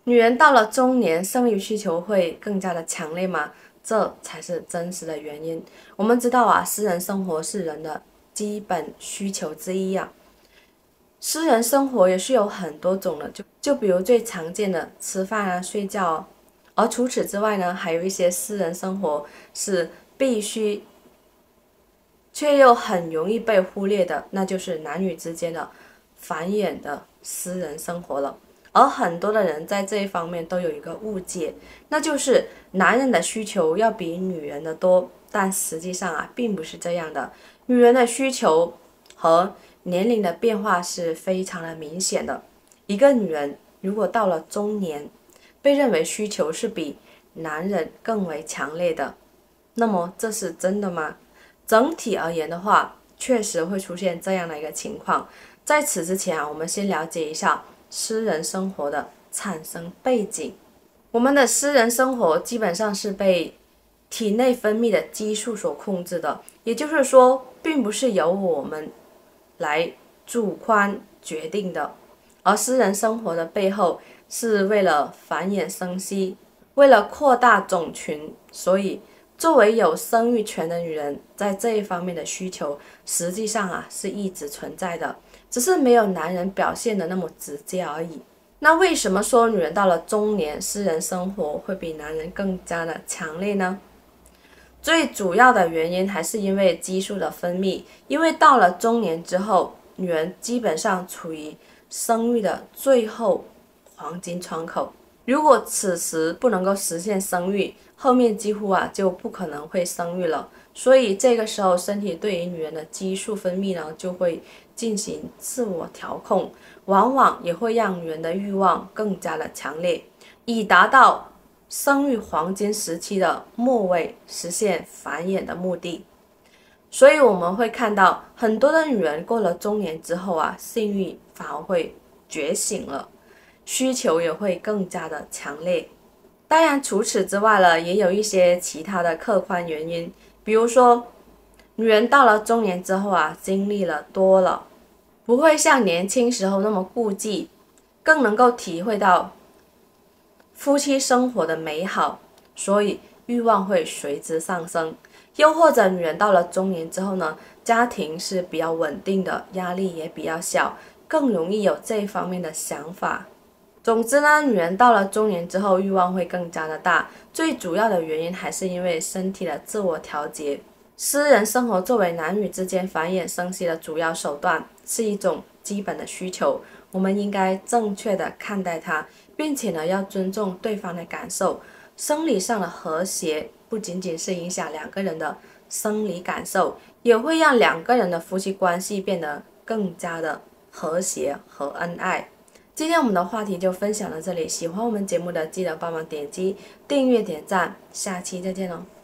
女人到了中年，生育需求会更加的强烈吗？这才是真实的原因。我们知道啊，私人生活是人的基本需求之一啊。私人生活也是有很多种的，就比如最常见的吃饭啊、睡觉哦。而除此之外呢，还有一些私人生活是必须却又很容易被忽略的，那就是男女之间的繁衍的私人生活了。而很多的人在这一方面都有一个误解，那就是男人的需求要比女人的多，但实际上啊，并不是这样的。女人的需求和年龄的变化是非常的明显的。一个女人如果到了中年，被认为需求是比男人更为强烈的，那么这是真的吗？整体而言的话，确实会出现这样的一个情况。在此之前啊，我们先了解一下私人生活的产生背景。我们的私人生活基本上是被体内分泌的激素所控制的，也就是说，并不是由我们来主观决定的。而私人生活的背后是为了繁衍生息，为了扩大种群，所以作为有生育权的女人，在这一方面的需求，实际上啊是一直存在的，只是没有男人表现的那么直接而已。那为什么说女人到了中年，私人生活会比男人更加的强烈呢？最主要的原因还是因为激素的分泌，因为到了中年之后，女人基本上处于生育的最后黄金窗口。如果此时不能够实现生育，后面几乎啊就不可能会生育了。所以这个时候，身体对于女人的激素分泌呢，就会进行自我调控，往往也会让女人的欲望更加的强烈，以达到生育黄金时期的末尾实现繁衍的目的。所以我们会看到很多的女人过了中年之后啊，性欲反而会觉醒了，需求也会更加的强烈。当然，除此之外了，也有一些其他的客观原因，比如说，女人到了中年之后啊，经历了多了，不会像年轻时候那么顾忌，更能够体会到夫妻生活的美好，所以欲望会随之上升。又或者女人到了中年之后呢，家庭是比较稳定的，压力也比较小，更容易有这一方面的想法。总之呢，女人到了中年之后，欲望会更加的大，最主要的原因还是因为身体的自我调节。私人生活作为男女之间繁衍生息的主要手段，是一种基本的需求，我们应该正确的看待它，并且呢，要尊重对方的感受。生理上的和谐不仅仅是影响两个人的生理感受，也会让两个人的夫妻关系变得更加的和谐和恩爱。今天我们的话题就分享到这里，喜欢我们节目的记得帮忙点击订阅点赞，下期再见哦。